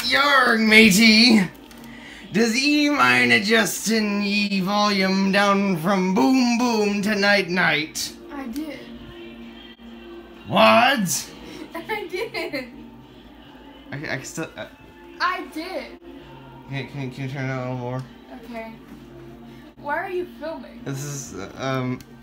Yarg, matey! Does ye mind adjusting ye volume down from boom boom to night night? I did. What? I did. I can still... I did. Can you turn it on a little more? Okay. Why are you filming? This is,